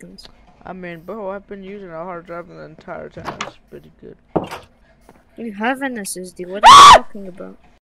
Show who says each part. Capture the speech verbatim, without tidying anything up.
Speaker 1: seconds.
Speaker 2: I mean, bro, I've been using a hard drive the entire time. It's pretty good.
Speaker 1: You have an S S D. What are you talking about?